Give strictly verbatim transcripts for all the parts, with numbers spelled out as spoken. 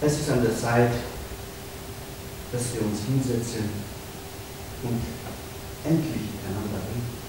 Es ist an der Zeit, dass wir uns hinsetzen und endlich miteinander reden.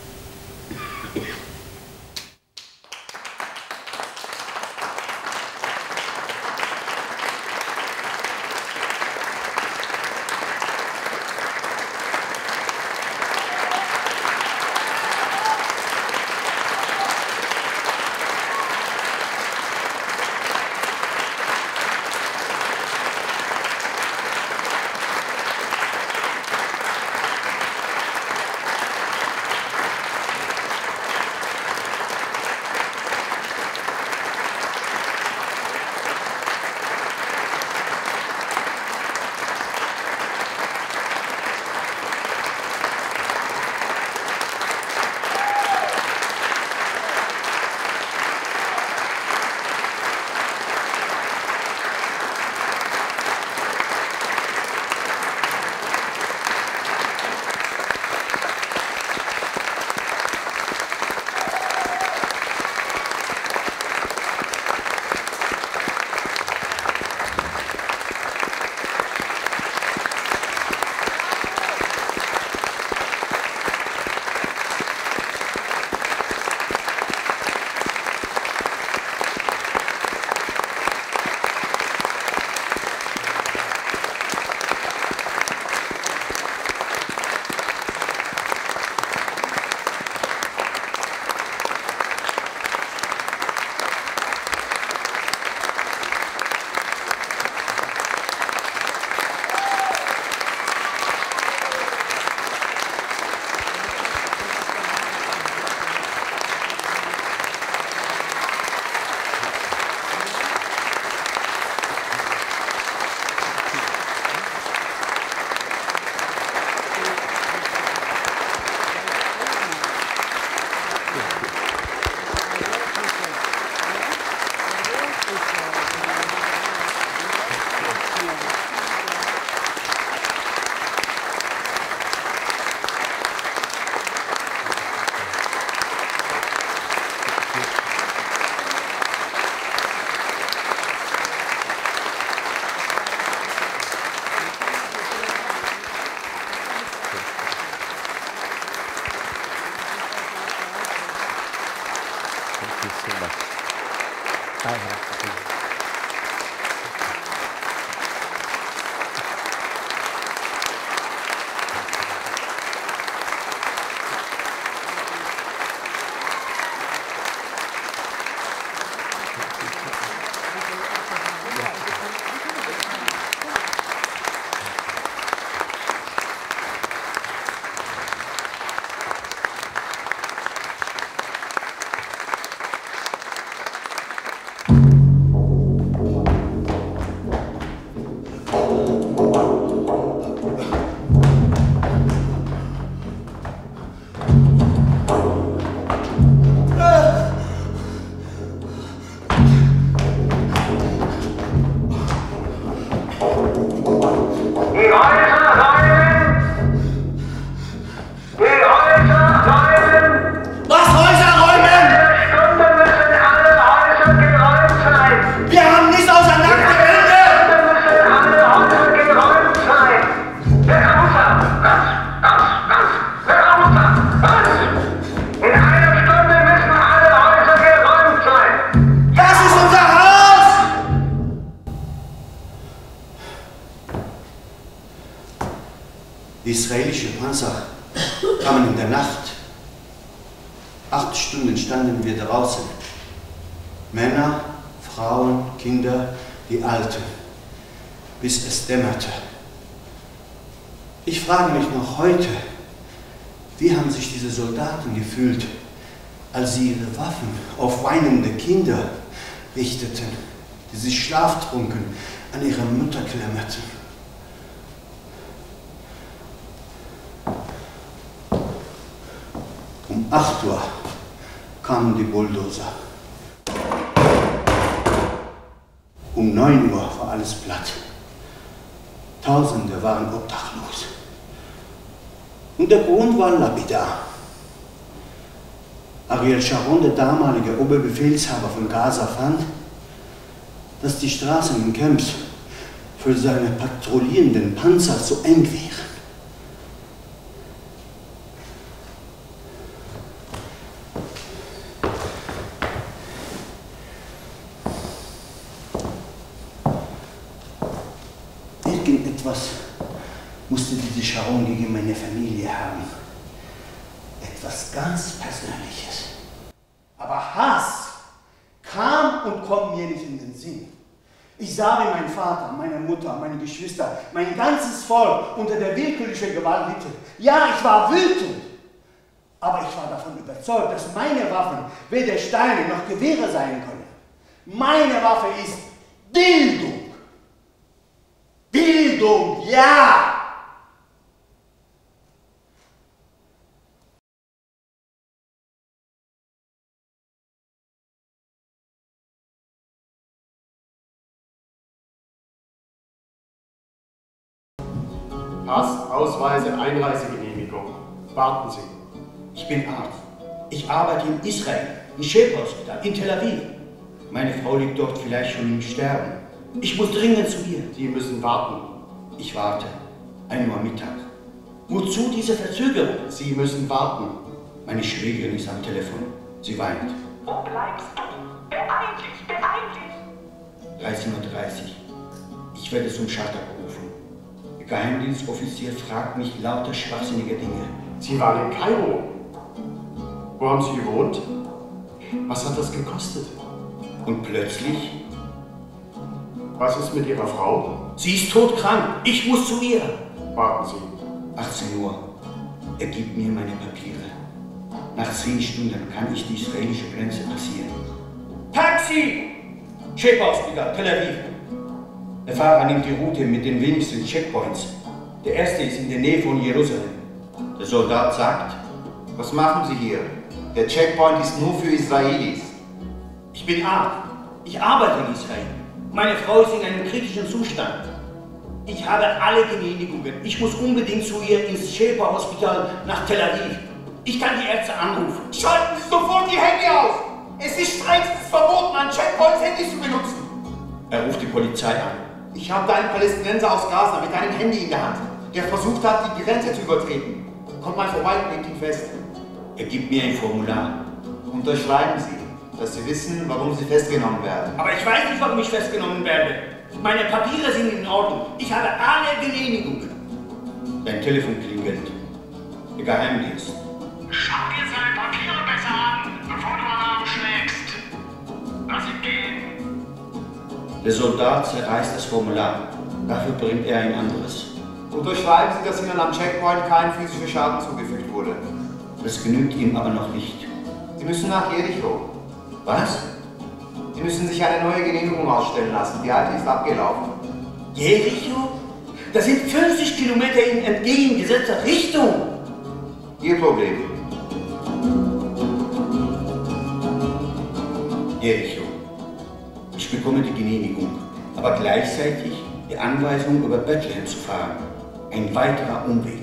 Israelische Panzer kamen in der Nacht. Acht Stunden standen wir draußen. Männer, Frauen, Kinder, die Alten, bis es dämmerte. Ich frage mich noch heute, wie haben sich diese Soldaten gefühlt, als sie ihre Waffen auf weinende Kinder richteten, die sich schlaftrunken an ihre Mütter klammerten. Um acht Uhr kamen die Bulldozer. Um neun Uhr war alles platt. Tausende waren obdachlos. Und der Grund war lapidar. Ariel Sharon, der damalige Oberbefehlshaber von Gaza, fand, dass die Straßen in Camps für seine patrouillierenden Panzer zu eng wären. Irgendetwas musste diese Sharon gegen meine Familie haben. Etwas ganz Persönliches. Aber Hass kam und kommt mir nicht in den Sinn. Ich sah, wie mein Vater, meine Mutter, meine Geschwister, mein ganzes Volk unter der willkürlichen Gewalt litten. Ja, ich war wütend. Aber ich war davon überzeugt, dass meine Waffen weder Steine noch Gewehre sein können. Meine Waffe ist Bildung. Bildung, ja! Pass, Ausweise, Einreisegenehmigung. Warten Sie. Ich bin Arzt. Ich arbeite in Israel, im Sheba-Hospital, in Tel Aviv. Meine Frau liegt dort vielleicht schon im Sterben. Ich muss dringend zu ihr. Sie müssen warten. Ich warte. ein Uhr Mittag. Wozu diese Verzögerung? Sie müssen warten. Meine Schwägerin ist am Telefon. Sie weint. Wo bleibst du? Beeil dich, beeil dich! dreizehn Uhr dreißig. Ich werde zum Schalter gerufen. Der Geheimdienstoffizier fragt mich lauter schwachsinnige Dinge. Sie waren in Kairo. Wo haben Sie gewohnt? Was hat das gekostet? Und plötzlich... Was ist mit Ihrer Frau? Sie ist todkrank. Ich muss zu ihr. Warten Sie. achtzehn Uhr. Er gibt mir meine Papiere. Nach zehn Stunden kann ich die israelische Grenze passieren. Taxi! Sheba-Hospital, Tel Aviv. Der Fahrer nimmt die Route mit den wenigsten Checkpoints. Der erste ist in der Nähe von Jerusalem. Der Soldat sagt: Was machen Sie hier? Der Checkpoint ist nur für Israelis. Ich bin Arzt. Ich arbeite in Israel. Meine Frau ist in einem kritischen Zustand. Ich habe alle Genehmigungen. Ich muss unbedingt zu ihr ins Sheba-Hospital nach Tel Aviv. Ich kann die Ärzte anrufen. Schalten Sie sofort die Handy auf! Es ist strengstens verboten, an Checkpoints Handys zu benutzen. Er ruft die Polizei an. Ich habe da einen Palästinenser aus Gaza mit einem Handy in der Hand, der versucht hat, die Grenze zu übertreten. Kommt mal vorbei und nehmt ihn fest. Er gibt mir ein Formular. Unterschreiben Sie, dass Sie wissen, warum Sie festgenommen werden. Aber ich weiß nicht, warum ich festgenommen werde. Meine Papiere sind in Ordnung. Ich habe alle Genehmigungen. Dein Telefon klingelt. Der Geheimdienst. Schau dir seine Papiere besser an, bevor du Alarm schlägst. Lass ihn gehen. Der Soldat zerreißt das Formular. Dafür bringt er ein anderes. Unterschreiben Sie, dass Ihnen am Checkpoint kein physischer Schaden zugefügt wurde. Das genügt ihm aber noch nicht. Sie müssen nach Jericho. Was? Sie müssen sich eine neue Genehmigung ausstellen lassen. Die alte ist abgelaufen. Jericho? Das sind fünfzig Kilometer in entgegengesetzter Richtung. Ihr Problem. Jericho. Ich bekomme die Genehmigung, aber gleichzeitig die Anweisung, über Bethlehem zu fahren. Ein weiterer Umweg.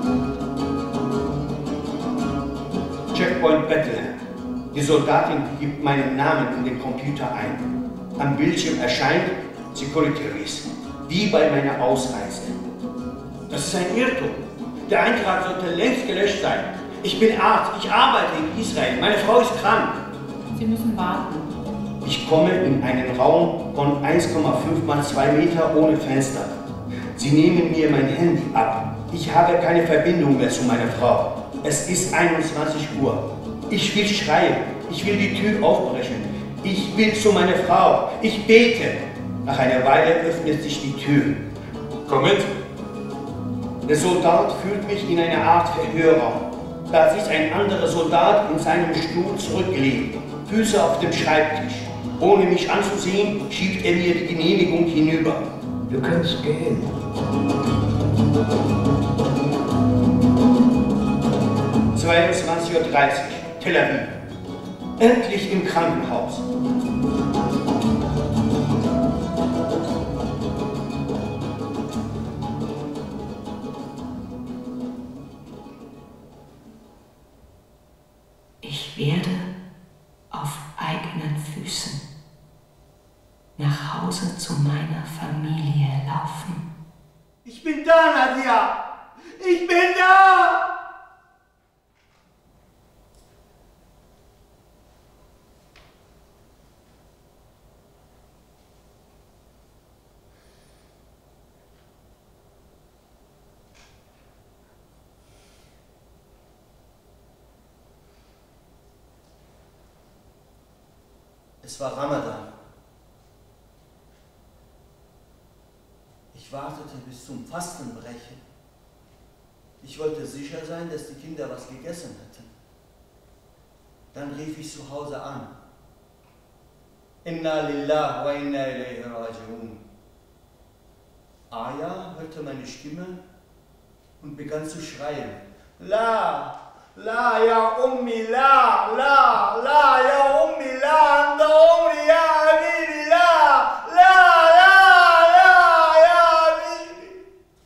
Checkpoint Bethlehem. Die Soldatin gibt meinen Namen in den Computer ein. Am Bildschirm erscheint Security Risk, wie bei meiner Ausreise. Das ist ein Irrtum. Der Eintrag sollte längst gelöscht sein. Ich bin Arzt, ich arbeite in Israel, meine Frau ist krank. Sie müssen warten. Ich komme in einen Raum von eins Komma fünf mal zwei Meter ohne Fenster. Sie nehmen mir mein Handy ab. Ich habe keine Verbindung mehr zu meiner Frau. Es ist einundzwanzig Uhr. Ich will schreien. Ich will die Tür aufbrechen. Ich will zu meiner Frau. Ich bete. Nach einer Weile öffnet sich die Tür. Komm mit. Der Soldat führt mich in eine Art Verhörraum. Da sitzt ein anderer Soldat in seinem Stuhl zurückgelegt, Füße auf dem Schreibtisch. Ohne mich anzusehen, schiebt er mir die Genehmigung hinüber. Du kannst gehen. zweiundzwanzig Uhr dreißig, Tel Aviv. Endlich im Krankenhaus. Ich werde auf eigenen Füßen nach Hause zu meiner Familie laufen. Ich bin da, Nadia! Ich bin da! Es war Ramadan. Ich wartete bis zum Fastenbrechen. Ich wollte sicher sein, dass die Kinder was gegessen hätten. Dann rief ich zu Hause an. Inna lillah wa inna ilayhi raji'un. Aya hörte meine Stimme und begann zu schreien. La! La ya ummi la, la, la ya ummi la, anda umri ya habibi la, la, la, la ya habibi.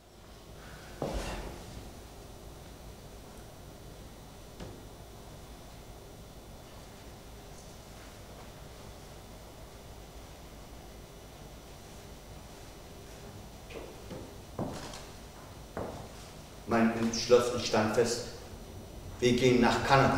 Mein Entschluss stand fest. Wir gehen nach Kanada.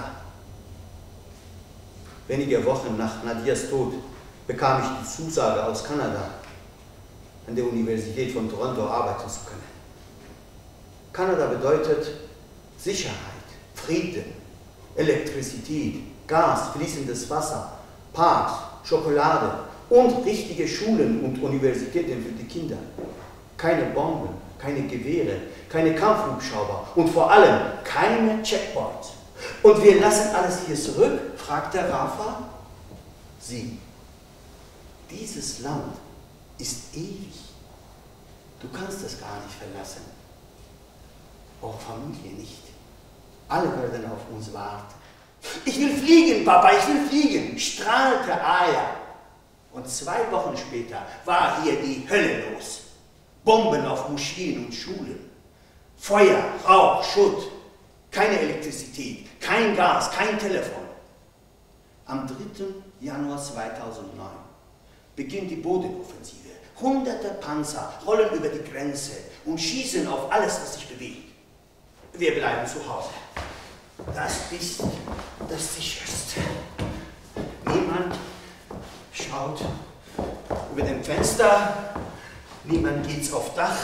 Wenige Wochen nach Nadias Tod bekam ich die Zusage aus Kanada, an der Universität von Toronto arbeiten zu können. Kanada bedeutet Sicherheit, Frieden, Elektrizität, Gas, fließendes Wasser, Parks, Schokolade und richtige Schulen und Universitäten für die Kinder. Keine Bomben, keine Gewehre, keine Kampfhubschrauber und vor allem keine Checkpoints. Und wir lassen alles hier zurück? Fragte Rafa. Sie, dieses Land ist ewig. Du kannst es gar nicht verlassen. Auch Familie nicht. Alle werden auf uns warten. Ich will fliegen, Papa, ich will fliegen, strahlte Aya. Und zwei Wochen später war hier die Hölle los. Bomben auf Moscheen und Schulen. Feuer, Rauch, Schutt. Keine Elektrizität, kein Gas, kein Telefon. Am dritten Januar zweitausendneun beginnt die Bodenoffensive. Hunderte Panzer rollen über die Grenze und schießen auf alles, was sich bewegt. Wir bleiben zu Hause. Das ist das Sicherste. Niemand schaut über dem Fenster, niemand geht aufs Dach.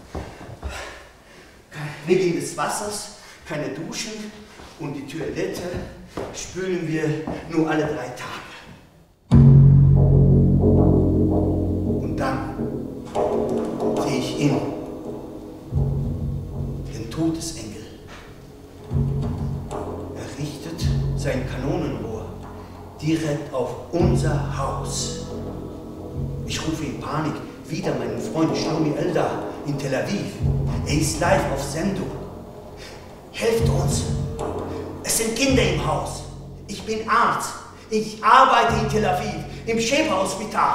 Wegen des Wassers, keine Duschen und die Toilette spülen wir nur alle drei Tage. Und dann sehe ich ihn, den Todesengel. Er richtet sein Kanonenrohr direkt auf unser Haus. Ich rufe in Panik wieder meinen Freund Shlomi Eldar in Tel Aviv. Er ist live auf Sendung. Helft uns! Es sind Kinder im Haus. Ich bin Arzt. Ich arbeite in Tel Aviv, im Sheba-Hospital.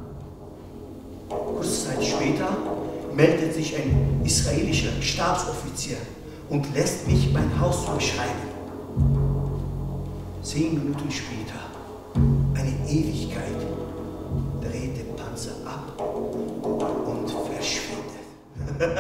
Kurze Zeit später meldet sich ein israelischer Stabsoffizier und lässt mich mein Haus beschreiben. Zehn Minuten später, eine Ewigkeit, dreht der Panzer ab und verschwindet.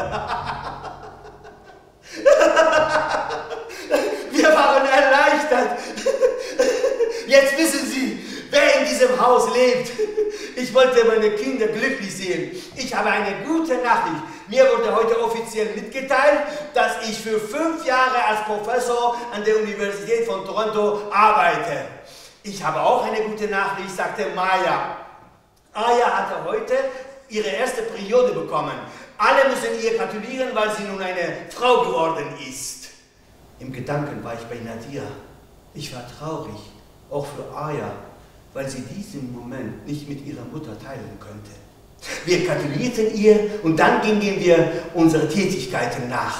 Wir waren erleichtert. Jetzt wissen Sie, wer in diesem Haus lebt. Ich wollte meine Kinder glücklich sehen. Ich habe eine gute Nachricht. Mir wurde heute offiziell mitgeteilt, dass ich für fünf Jahre als Professor an der Universität von Toronto arbeite. Ich habe auch eine gute Nachricht, sagte Maya. Aya hatte heute ihre erste Periode bekommen. Alle müssen ihr gratulieren, weil sie nun eine Frau geworden ist. Im Gedanken war ich bei Nadia. Ich war traurig, auch für Aya, weil sie diesen Moment nicht mit ihrer Mutter teilen könnte. Wir gratulierten ihr und dann gingen wir unsere Tätigkeiten nach.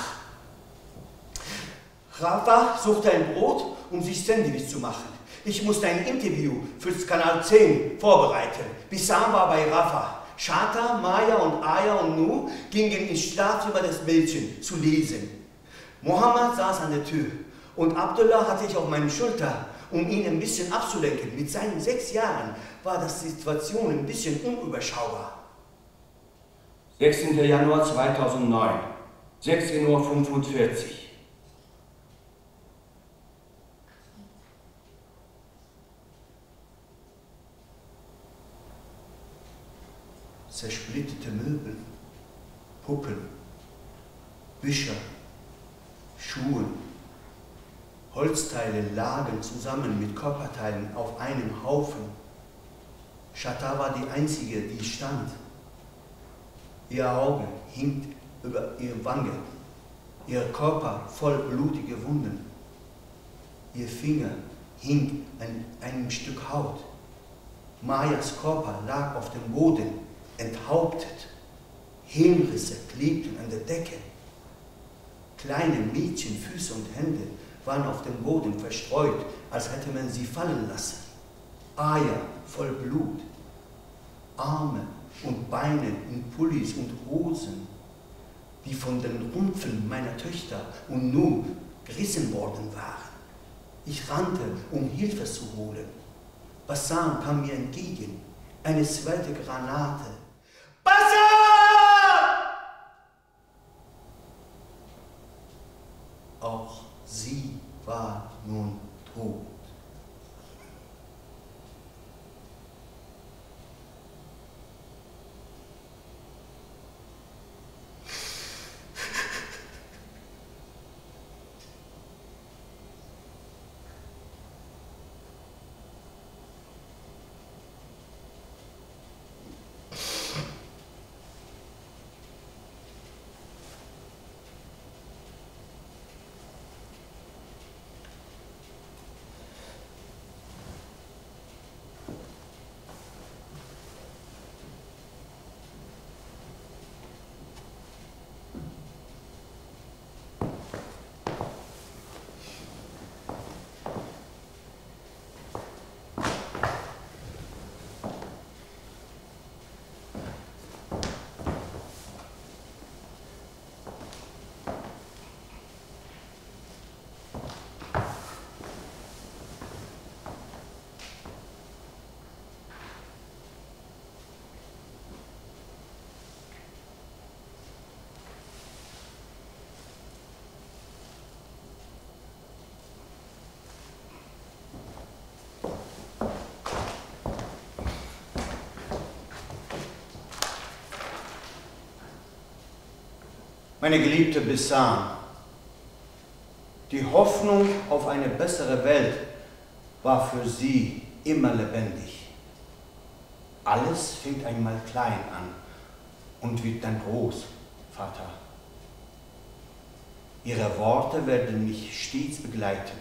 Rafa suchte ein Brot, um sich Sandwich zu machen. Ich musste ein Interview fürs Kanal zehn vorbereiten. Bissam war bei Rafa. Shata, Maya und Aya und Nu gingen ins Schlafzimmer des Mädchens zu lesen. Mohammed saß an der Tür und Abdullah hatte ich auf meiner Schulter um ihn ein bisschen abzulenken. Mit seinen sechs Jahren war das Situation ein bisschen unüberschaubar. sechzehnter Januar zweitausendneun, sechzehn Uhr fünfundvierzig. Zersplitterte Möbel, Puppen, Bücher, Schuhe, Holzteile lagen zusammen mit Körperteilen auf einem Haufen. Chata war die einzige, die stand. Ihr Auge hing über ihre Wange, ihr Körper voll blutige Wunden. Ihr Finger hing an einem Stück Haut. Mayas Körper lag auf dem Boden, enthauptet. Hirnrisse klebten an der Decke. Kleine Mädchenfüße und Hände waren auf dem Boden verstreut, als hätte man sie fallen lassen. Eier voll Blut. Arme und Beine in Pullis und Hosen, die von den Rumpfen meiner Töchter und Nu gerissen worden waren. Ich rannte, um Hilfe zu holen. Bassan kam mir entgegen. Eine zweite Granate. Bassan! Auch sie war nun tot. Meine geliebte Bassan, die Hoffnung auf eine bessere Welt war für sie immer lebendig. Alles fängt einmal klein an und wird dann groß, Vater. Ihre Worte werden mich stets begleiten.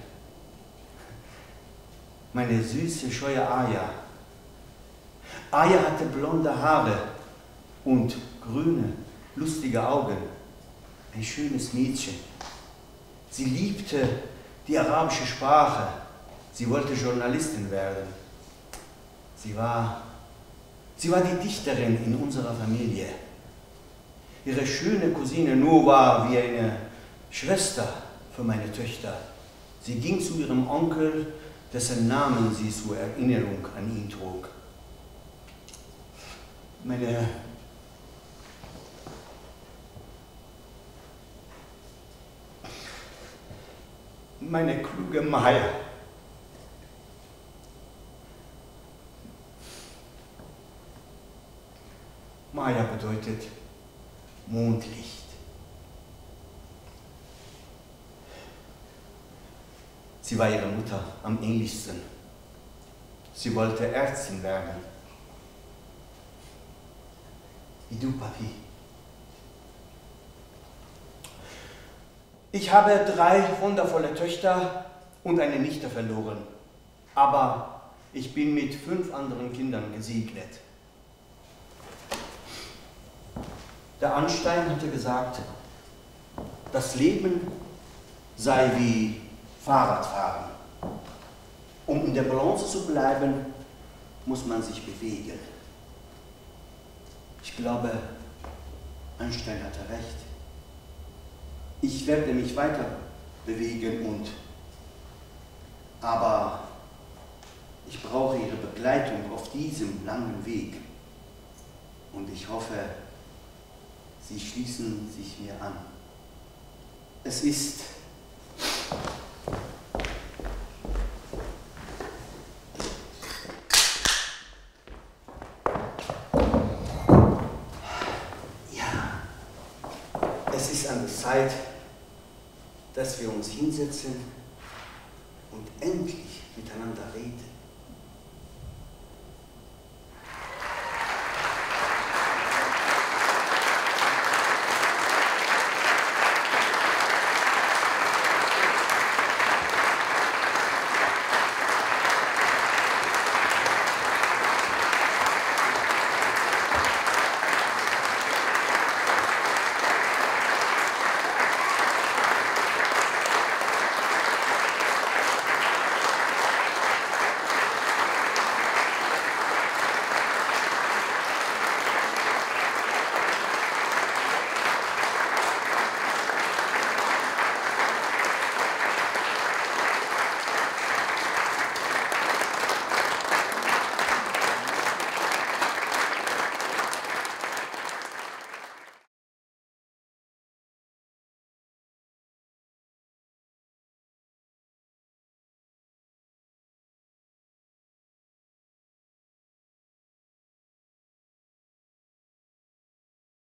Meine süße, scheue Aya. Aya hatte blonde Haare und grüne, lustige Augen. Ein schönes Mädchen. Sie liebte die arabische Sprache. Sie wollte Journalistin werden. Sie war, sie war die Dichterin in unserer Familie. Ihre schöne Cousine Nu war wie eine Schwester für meine Töchter. Sie ging zu ihrem Onkel, dessen Namen sie zur Erinnerung an ihn trug. Meine Meine kluge Maya. Maya bedeutet Mondlicht. Sie war ihrer Mutter am ähnlichsten. Sie wollte Ärztin werden. Wie du, Papi. Ich habe drei wundervolle Töchter und eine Nichte verloren. Aber ich bin mit fünf anderen Kindern gesegnet. Der Einstein hatte gesagt, das Leben sei wie Fahrradfahren. Um in der Balance zu bleiben, muss man sich bewegen. Ich glaube, Einstein hatte recht. Ich werde mich weiter bewegen und, aber Ich brauche Ihre Begleitung auf diesem langen Weg. Und ich hoffe, Sie schließen sich mir an. Es ist ja, es ist an der Zeit, dass wir uns hinsetzen und endlich miteinander reden.